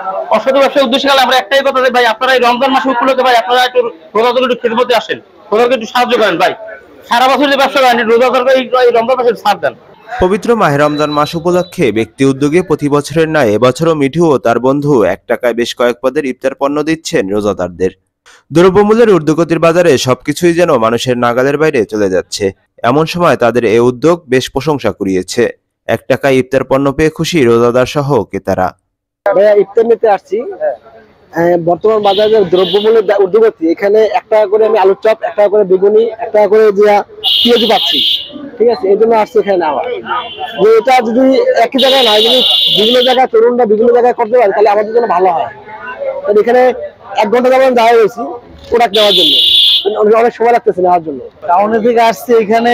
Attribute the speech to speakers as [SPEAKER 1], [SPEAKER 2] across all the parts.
[SPEAKER 1] অসাধু ব্যবসার উদ্দেশ্যে গেলে আমরা একটাই কথা ভাই, আপনারা এই রমজান মাসে উপলক্ষে ভাই আপনারা একটু রোজাদার একটু খেদমতে আসেন, রোজাকে একটু সাহায্য করেন ভাই। সারা বছর যে ব্যবসা করেন রোজাদারকে এই রমজান মাসে ছাড় দেন।
[SPEAKER 2] পবিত্র মাহে রমজান মাস উপলক্ষে ব্যক্তি উদ্যোগে প্রতি বছরের ন্যায় এবছরও মিঠু ও তার বন্ধু 1 টাকায় বেশ কয়েক পদের ইফতার পণ্য দিচ্ছেন রোজাদারদের। দ্রব্যমূল্যের ঊর্ধ্বগতির বাজারে সবকিছুই যেন মানুষের নাগালের বাইরে চলে যাচ্ছে, এমন সময় তাদের এই উদ্যোগ বেশ প্রশংসা কুড়িয়েছে। 1 টাকায় ইফতার পণ্য পেয়ে খুশি রোজাদার সহ ক্রেতারা।
[SPEAKER 3] ভাইয়া ইফতার নিতে আসছি। বর্তমান বাজারে দ্রব্যমূল্যের ঊর্ধ্বগতি, এখানে 1 টাকা করে আমি আলুর চপ, 1 টাকা করে বেগুনি, 1 টাকা করে পেঁয়াজু পাচ্ছি। ঠিক আছে, এই জন্য আসছি এখানে নেওয়া। যে এটা যদি একই জায়গায় না, যদি বিভিন্ন জায়গায় তরুণরা বিভিন্ন জায়গায় করতে পারে তাহলে আমাদের জন্য ভালো হয়। এখানে 1 ঘন্টা যেমন যাওয়া হয়েছি প্রোডাক্ট নেওয়ার জন্য, অনেক সময় লাগতেছে নেওয়ার জন্য। টাউনের দিকে আসছি, এখানে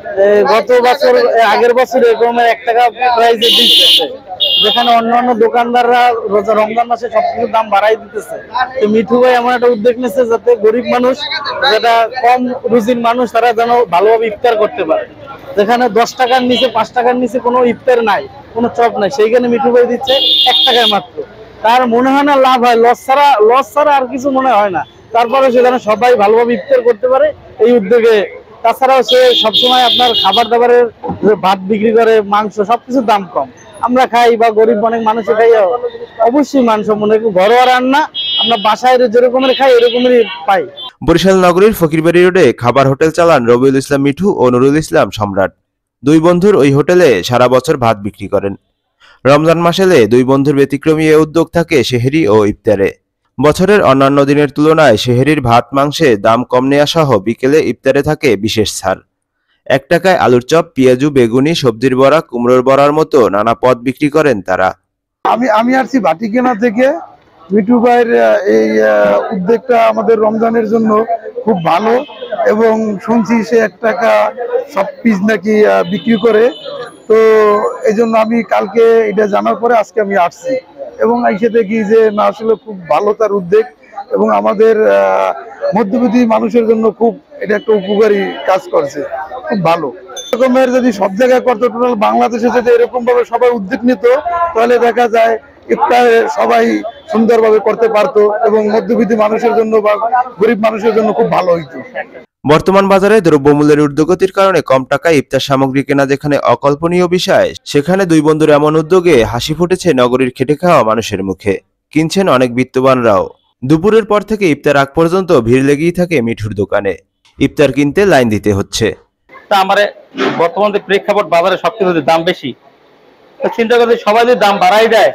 [SPEAKER 3] গত বছর আগের বছর এরকম 1 টাকা প্রাইসে দিচ্ছে, যেখানে অন্যান্য দোকানদাররা রমজান মাসে সবকিছুর দাম বাড়াই দিতেছে। তো মিঠু ভাই এমন একটা উদ্যোগ নিচ্ছে যাতে গরিব মানুষ, যেটা কম রুজির মানুষ, তারা যেন ভালোভাবে ইফতার করতে পারে। যেখানে 10 টাকার নিচে 5 টাকার নিচে কোনো ইফতার নাই, কোনো চপ নাই, সেইখানে মিঠু ভাই দিচ্ছে 1 টাকায় মাত্র। তার মনে হয় না লাভ হয়, লস ছাড়া আর কিছু মনে হয় না। তারপরে সেখানে সবাই ভালোভাবে ইফতার করতে পারে এই উদ্যোগে। তাছাড়াও সে সবসময় আপনার খাবার দাবারের ভাত বিক্রি করে, মাংস, সবকিছুর দাম কম। আমরা খাই বা গরিব অনেক মানুষ খাই, অবশ্যই মানসম্পন্ন ঘরোয়া রান্না আমরা বাসায় যেরকমের খাই এরকমেরই পাই।
[SPEAKER 2] বরিশাল নগরীর ফকিরবাড়ি রোডে খাবার হোটেল চালান রবিউল ইসলাম মিঠু ও নুরুল ইসলাম সম্রাট। 2 বন্ধুর ওই হোটেলে সারা বছর ভাত বিক্রি করেন। রমজান মাস এলে 2 বন্ধুর ব্যতিক্রমী এ উদ্যোগ থাকে সেহরি ও ইফতারে। বছরের অন্যান্য দিনের তুলনায় সেহরির ভাত মাংসে দাম কম নেওয়া সহ বিকেলে ইফতারে থাকে বিশেষ ছাড়। 1 টাকায় আলুর চপ, পেঁয়াজু, বেগুনি, সবজির বড়া, কুমড়োর বড়ার মতো নানা পদ বিক্রি করেন তারা।
[SPEAKER 4] আমি আসছি ভাটিকেনা থেকে। মিঠু ভাইয়ের এই উদ্যোগটা আমাদের রমজানের জন্য খুব ভালো, এবং শুনছি সে 1 টাকা সব পিস নাকি বিক্রি করে। তো এই জন্য আমি কালকে এটা জানার পরে আজকে আমি আসছি, এবং এসে দেখি যে না, আসলে খুব ভালো তার উদ্যোগ, এবং আমাদের মধ্যবিত্ত মানুষের জন্য খুব এটা একটা উপকারী কাজ করছে, খুব ভালো। এরকমের যদি সব জায়গায় করতো, টোটাল বাংলাদেশে যদি এরকম ভাবে সবাই উদ্যোগ নিত, তাহলে দেখা যায় ইফতার সবাই সুন্দরভাবে করতে পারতো, এবং মধ্যবিত্ত মানুষের জন্য বা গরিব মানুষের জন্য খুব ভালো হইতো।
[SPEAKER 2] বর্তমান বাজারে দ্রব্যমূল্যের ঊর্ধ্বগতির কারণে কম টাকায় ইফতার সামগ্রী কেনা যেখানে অকল্পনীয় বিষয়, সেখানে 2 বন্ধুর এমন উদ্যোগে হাসি ফুটেছে নগরীর খেটে খাওয়া মানুষের মুখে। কিনছেন অনেক বিত্তবানরাও। দুপুরের পর থেকে ইফতার আগ পর্যন্ত ভিড় লেগেই থাকে মিঠুর দোকানে। ইফতার কিনতে লাইন দিতে হচ্ছে।
[SPEAKER 1] তা আমার বর্তমান যে প্রেক্ষাপট বাজারে সবকিছুর দাম বেশি, তো চিন্তা করতে সবাই যদি দাম বাড়াই দেয়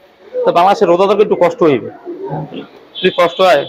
[SPEAKER 1] তো বাংলাদেশের রোজাদারকে একটু কষ্ট হইবে। যদি কষ্ট হয়,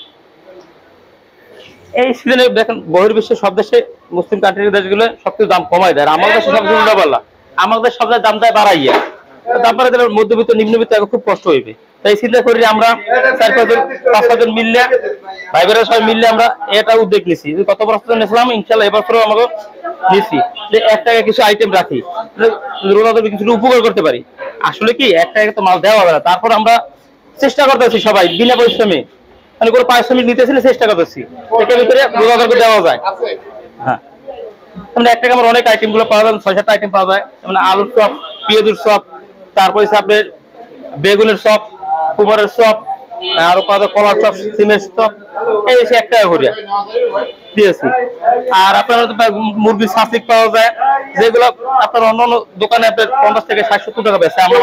[SPEAKER 1] এই সিজনে দেখেন বহির্বিশ্বের সব দেশে, মুসলিম কান্ট্রির দেশগুলো সবকিছু দাম কমাই দেয়, আমাদের দেশে সবকিছু উল্টা পাল্লা, আমাদের সব দাম দেয় বাড়াইয়া। তারপরে মধ্যবিত্ত নিম্নবিত্ত খুব কষ্ট হইবে। তাই চিন্তা করি আমরা 4-5 জন মিললে, ভাই বোনেরা সবাই মিললে আমরা এটা উদ্যোগ নিছি। গত বছর নিয়েছিলাম, ইনশাল্লাহ এবছরও আমাকে নিছি যে 1 টাকা কিছু আইটেম রাখি, রোজাদারকে কিছু উপকার করতে পারি। আসলে কি 1 টাকা তো মাল দেওয়া হবে না, তারপর আমরা চেষ্টা করতেছি সবাই বিনা পরিশ্রমে, মানে কোনো পারিশ্রমিক নিতেছি না, চেষ্টা করতেছি এটার ভিতরে রোজাদারকে দেওয়া যায়। হ্যাঁ, মানে 1 টাকা আমার অনেক আইটেম গুলো পাওয়া যায়, 6-7টা আইটেম পাওয়া যায়, মানে আলুর চপ, পেঁয়াজুর চপ, তারপরে আপনার বেগুনের চপ, কুমড়ের চপ, আরো পাওয়া যায় কলার চপ, সিমের চপ, এই 1 টাকা করে দিয়েছি। আর আপনার মুরগির সাসলিক পাওয়া যায়, যেগুলো আপনার অন্যান্য দোকানে আপনার 50 থেকে 60-70 টাকা বেচে, আমরা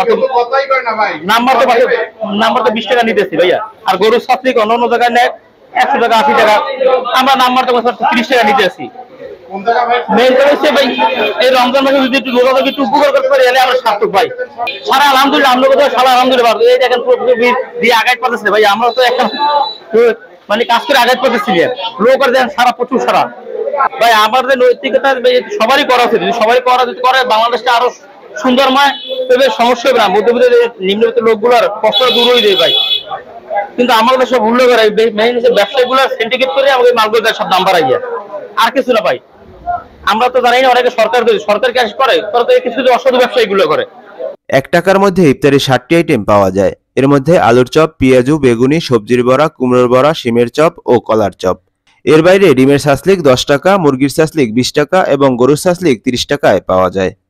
[SPEAKER 1] নাম্বার তো 20 টাকা নিতেছি ভাইয়া। আর গরুর সাসলিক অন্যান্য জায়গায় নেয় 100 টাকা, 80 টাকা, আমরা নাম্বার তো 30 টাকা নিতেছি। মেইন কথা হচ্ছে ভাই, এই রমজান মাসে যদি একটু রোজাদারকে একটু উপকার করতে পারি, এলে আমরা সার্থক ভাই। সারা আলহামদুলিল্লাহ, আমরা কোথাও সারা আলহামদুলিল্লাহ এই দেখেন দিয়ে আগাইতে পারতেছে ভাই। আমরা তো এখন মানে কাজ করে আগাইতে পারতেছি না, লোক করে দেন সারা, প্রচুর সারা ভাই। আমাদের নৈতিকতা সবারই করা উচিত, যদি সবাই করে বাংলাদেশটা আরো সুন্দরময়, তবে সমস্যা হবে না। মধ্যবিত্ত নিম্নবিত্ত লোকগুলোর কষ্ট দূর হয়ে যায় ভাই। কিন্তু আমাদের সব ভুল করে মেইন ব্যবসায়ী গুলো সিন্ডিকেট করে আমাদের মালগুলো সব দাম বাড়াই যায়, আর কিছু না ভাই। আমরা তো জানি না, অনেকে সরকার ক্যাশ করে, কিছু অসাধু ব্যবসায়ী গুলো করে।
[SPEAKER 2] 1 টাকার মধ্যে ইফতারে 60টি আইটেম পাওয়া যায়। এর মধ্যে আলুর চপ, পেঁয়াজু, বেগুনি, সবজির বড়া, কুমড়োর বড়া, শিমের চপ ও কলার চপ। এর বাইরে ডিমের সাসলিক 10 টাকা, মুরগির সাসলিক 20 টাকা এবং গরুর সাসলিক 30 টাকায় পাওয়া যায়।